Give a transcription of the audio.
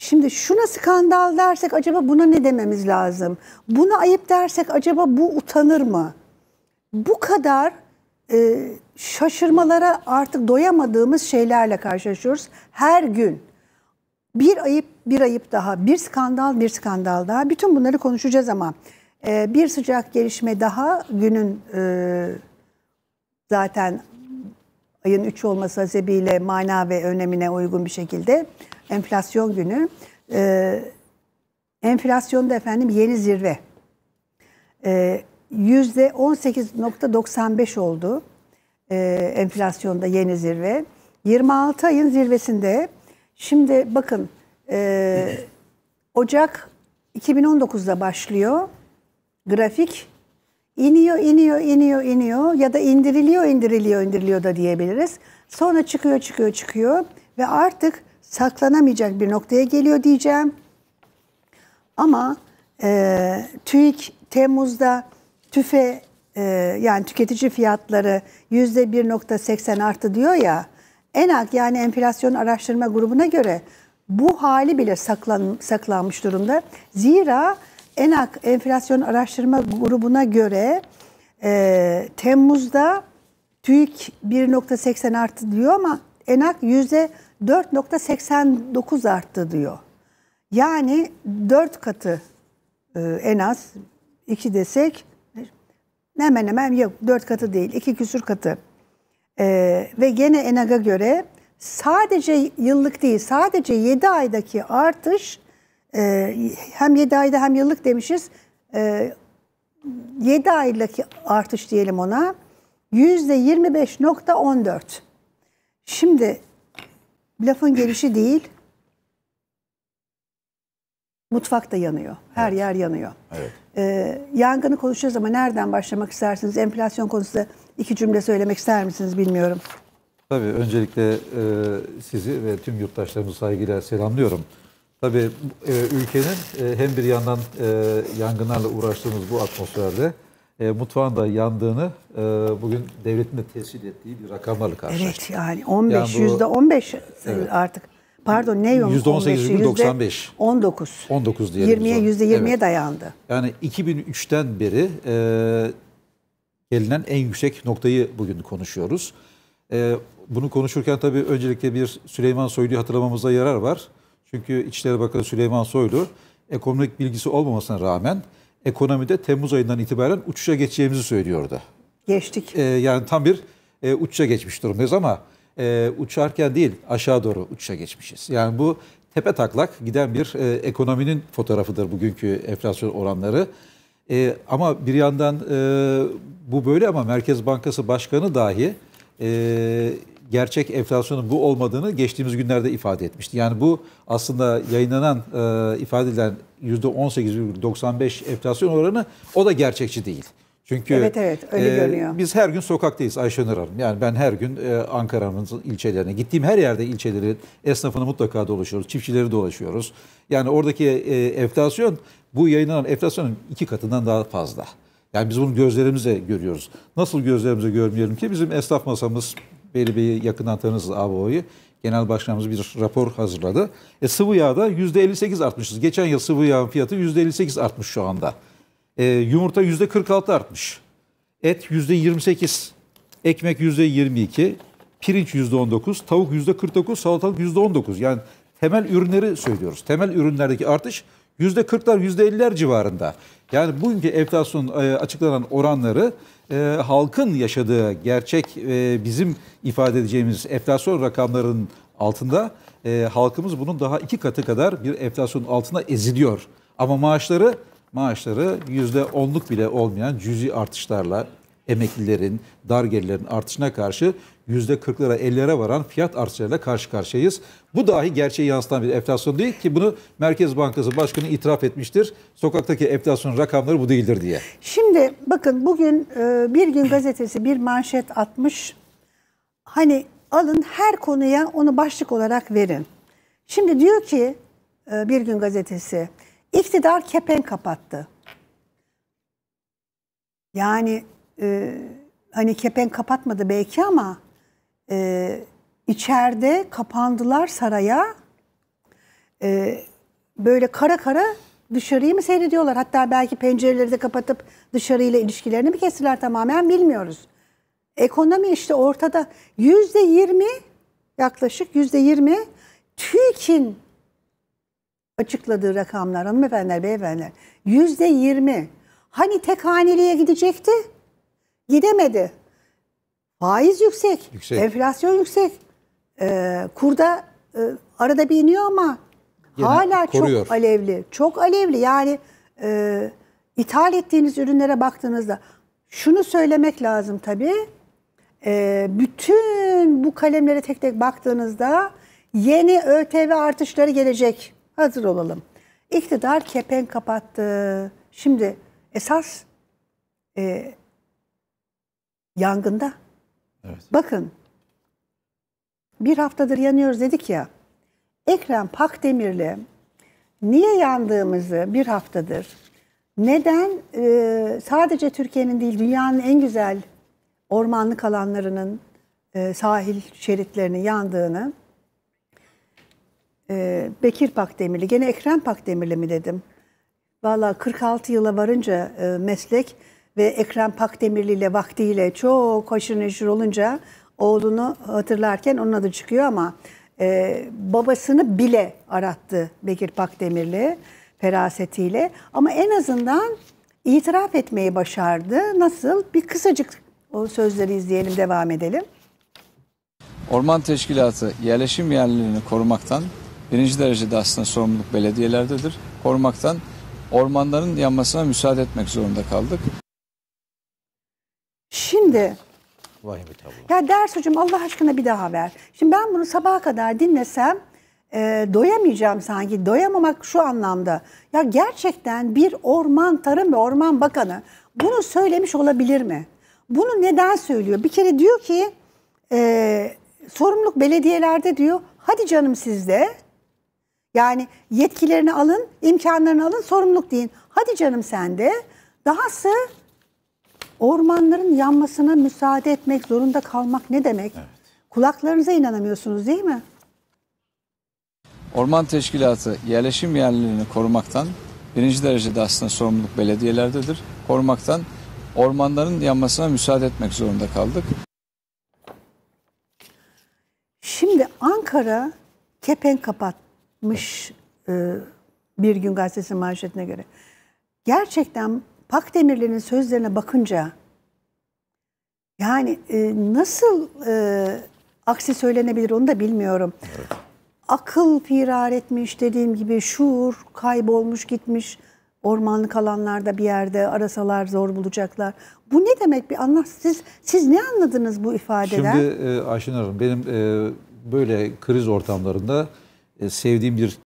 Şimdi şuna skandal dersek acaba buna ne dememiz lazım? Buna ayıp dersek acaba bu utanır mı? Bu kadar şaşırmalara artık doyamadığımız şeylerle karşılaşıyoruz. Her gün bir ayıp bir ayıp daha, bir skandal bir skandal daha. Bütün bunları konuşacağız ama bir sıcak gelişme daha günün zaten ayın 3 olması hasebiyle mana ve önemine uygun bir şekilde enflasyon günü. Enflasyonda efendim yeni zirve. %18.95 oldu enflasyonda yeni zirve. 26 ayın zirvesinde. Şimdi bakın Ocak 2019'da başlıyor grafik. İniyor ya da indiriliyor da diyebiliriz. Sonra çıkıyor ve artık saklanamayacak bir noktaya geliyor diyeceğim. Ama TÜİK Temmuz'da TÜFE yani tüketici fiyatları %1.80 arttı diyor ya. ENAK yani enflasyon araştırma grubuna göre bu hali bile saklanmış durumda. Zira ENAK enflasyon araştırma grubuna göre Temmuz'da TÜİK 1.80 arttı diyor ama ENAK %4.89 arttı diyor. Yani 4 katı en az 2 desek hemen hemen yok 4 katı değil 2 küsur katı. Ve gene ENAK'a göre sadece yıllık değil sadece 7 aydaki artış hem 7 ayda hem yıllık demişiz 7 aydaki artış diyelim ona %25.14. Şimdi lafın gelişi değil mutfak da yanıyor. Her yer yanıyor. Evet. Yangını konuşacağız ama nereden başlamak istersiniz? Enflasyon konusunda 2 cümle söylemek ister misiniz bilmiyorum. Tabii öncelikle sizi ve tüm yurttaşlarımızı saygıyla selamlıyorum. Tabii ülkenin hem bir yandan yangınlarla uğraştığımız bu atmosferde mutfağın da yandığını bugün devletin de tescil ettiği bir rakamlarla karşılaştık. Evet yani 15, yani %15 evet. Artık. Pardon ne %18,95. 19. 19 diyelim. %20'ye evet. dayandı. Yani 2003'ten beri gelinen en yüksek noktayı bugün konuşuyoruz. Bunu konuşurken tabii öncelikle bir Süleyman Soylu'yu hatırlamamıza yarar var. Çünkü İçişleri Bakanı Süleyman Soylu ekonomik bilgisi olmamasına rağmen ekonomide Temmuz ayından itibaren uçuşa geçeceğimizi söylüyordu. Geçtik. Yani tam bir uçuşa geçmiş durumdayız ama uçarken değil aşağı doğru uçuşa geçmişiz. Yani bu tepe taklak giden bir ekonominin fotoğrafıdır bugünkü enflasyon oranları. Ama bir yandan bu böyle ama Merkez Bankası Başkanı dahi gerçek enflasyonun bu olmadığını geçtiğimiz günlerde ifade etmişti. Yani bu aslında yayınlanan ifade edilen %18,95 enflasyon oranı o da gerçekçi değil. Çünkü evet öyle görünüyor. Biz her gün sokaktayız Ayşenur Hanım. Yani ben her gün Ankara'nın ilçelerine gittiğim her yerde ilçelerin esnafını mutlaka dolaşıyoruz. Çiftçileri dolaşıyoruz. Yani oradaki enflasyon bu yayınlanan enflasyonun 2 katından daha fazla. Yani biz bunu gözlerimizle görüyoruz. Nasıl gözlerimize görmeyelim ki bizim esnaf masamız Veli Bey'i yakından tanırız ABO'yu. Genel Başkanımız bir rapor hazırladı. Sıvı yağda %58 artmışız. Geçen yıl sıvı yağın fiyatı %58 artmış şu anda. Yumurta %46 artmış. Et %28. Ekmek %22. Pirinç %19. Tavuk %49. Salatalık %19. Yani temel ürünleri söylüyoruz. Temel ürünlerdeki artış %40'lar %50'ler civarında. Yani bugünkü enflasyon açıklanan oranları halkın yaşadığı gerçek bizim ifade edeceğimiz enflasyon rakamlarının altında halkımız bunun daha 2 katı kadar bir enflasyonun altına eziliyor. Ama maaşları %10'luk bile olmayan cüzi artışlarla emeklilerin, dar gelirlerin artışına karşı %40'lara 50'lere varan fiyat artışlarıyla karşı karşıyayız. Bu dahi gerçeği yansıtan bir enflasyon değil ki bunu Merkez Bankası Başkanı itiraf etmiştir. Sokaktaki enflasyon rakamları bu değildir diye. Şimdi bakın bugün Bir Gün Gazetesi bir manşet atmış. Hani alın her konuya onu başlık olarak verin. Şimdi diyor ki Bir Gün Gazetesi iktidar kepenk kapattı. Yani hani kepenk kapatmadı belki ama içeride kapandılar saraya. böyle kara kara dışarıyı mı seyrediyorlar? Hatta belki pencereleri de kapatıp dışarıyla ilişkilerini mi kestiler tamamen bilmiyoruz. Ekonomi işte ortada. %20 yaklaşık %20 TÜİK'in açıkladığı rakamlar hanımefendiler, beyefendiler. %20. Hani tek haneliğe gidecekti? Gidemedi. Faiz yüksek. Enflasyon yüksek. Kurda arada bir iniyor ama yine hala koruyor. çok alevli. Çok alevli. Yani ithal ettiğiniz ürünlere baktığınızda şunu söylemek lazım tabii. Bütün bu kalemlere tek tek baktığınızda yeni ÖTV artışları gelecek. Hazır olalım. İktidar kepenk kapattı. Şimdi esas yangında. Evet. Bakın bir haftadır yanıyoruz dedik ya. Ekrem Pakdemirli niye yandığımızı bir haftadır, neden sadece Türkiye'nin değil dünyanın en güzel ormanlık alanlarının sahil şeritlerinin yandığını Bekir Pakdemirli, gene Ekrem Pakdemirli mi dedim. Vallahi 46 yıla varınca meslek ve Ekrem Pakdemirli ile vaktiyle çok haşır neşir olunca oğlunu hatırlarken onun adı çıkıyor ama babasını bile arattı Bekir Pakdemirli ferasetiyle. Ama en azından itiraf etmeyi başardı. Nasıl? Bir kısacık o sözleri izleyelim, devam edelim. Orman Teşkilatı yerleşim yerlerini korumaktan birinci derecede aslında sorumluluk belediyelerdedir. Korumaktan ormanların yanmasına müsaade etmek zorunda kaldık. Şimdi Vahim bir tablo. ya Dersucuğum Allah aşkına bir daha ver. Şimdi ben bunu sabaha kadar dinlesem doyamayacağım sanki. Doyamamak şu anlamda. Ya gerçekten bir Orman, Tarım ve Orman Bakanı bunu söylemiş olabilir mi? Bunu neden söylüyor? Bir kere diyor ki sorumluluk belediyelerde diyor. Hadi canım sizde. Yani yetkilerini alın, imkanlarını alın, sorumluluk deyin. Hadi canım sende. Dahası ormanların yanmasına müsaade etmek zorunda kalmak ne demek? Evet. Kulaklarınıza inanamıyorsunuz değil mi? Orman Teşkilatı yerleşim yerlerini korumaktan birinci derecede aslında sorumluluk belediyelerdedir. Korumaktan ormanların yanmasına müsaade etmek zorunda kaldık. Şimdi Ankara kepenk kapatmış Bir Gün Gazetesi manşetine göre. Gerçekten Pakdemirli'nin sözlerine bakınca yani nasıl aksi söylenebilir onu da bilmiyorum. Evet. Akıl firar etmiş, dediğim gibi şuur kaybolmuş gitmiş, ormanlık alanlarda bir yerde arasalar zor bulacaklar. Bu ne demek, bir anlat. Siz ne anladınız bu ifadeden? Şimdi Ayşenur Hanım, benim böyle kriz ortamlarında sevdiğim bir